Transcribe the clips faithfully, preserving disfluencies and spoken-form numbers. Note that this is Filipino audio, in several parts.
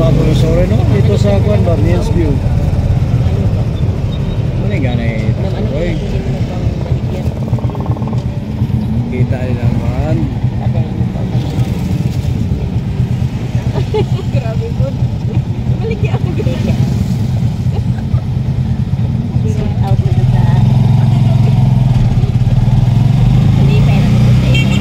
gwapo ng sorry no? Dito sa Kwan ba, Mills View. Ano yung gana eh? Uy, kita rin naman. Grabe po. Balik yan. Out na sa... Hindi pa yan ako sa iyo.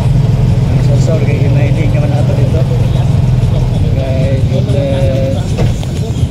Sorry, kaya hindi naman natin dito. Okay, good.